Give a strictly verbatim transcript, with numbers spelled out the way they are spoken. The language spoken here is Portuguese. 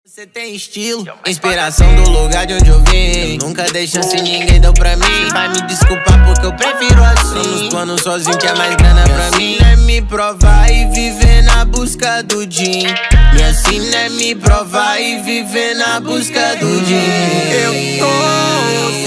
Você tem estilo, inspiração do lugar de onde eu vim. Eu nunca dei chance, ninguém deu pra mim. Vai me desculpar porque eu prefiro assim. Tô nos planos sozinho que é mais grana pra mim. É me provar e viver na busca do din. Me ensina é me provar e viver na busca do din. Eu tô